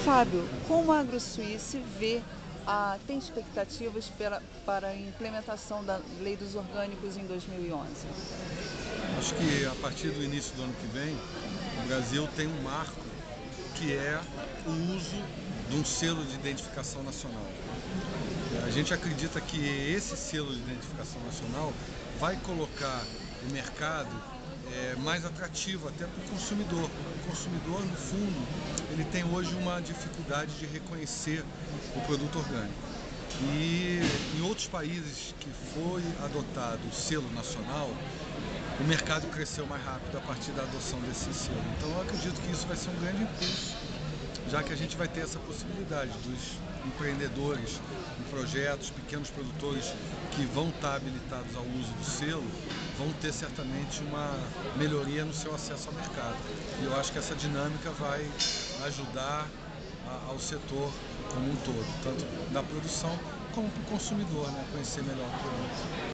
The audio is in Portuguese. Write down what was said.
Fábio, como a AgroSuíça vê, tem expectativas para a implementação da Lei dos Orgânicos em 2011? Acho que a partir do início do ano que vem, o Brasil tem um marco que é o uso de um selo de identificação nacional. A gente acredita que esse selo de identificação nacional vai colocar o mercado mais atrativo até para o consumidor. O consumidor, no fundo, ele tem hoje uma dificuldade de reconhecer o produto orgânico. E em outros países que foi adotado o selo nacional, o mercado cresceu mais rápido a partir da adoção desse selo. Então eu acredito que isso vai ser um grande impulso, já que a gente vai ter essa possibilidade dos empreendedores em projetos, pequenos produtores que vão estar habilitados ao uso do selo, vão ter certamente uma melhoria no seu acesso ao mercado. E eu acho que essa dinâmica vai ajudar ao setor como um todo, tanto na produção como para o consumidor, né, conhecer melhor o produto.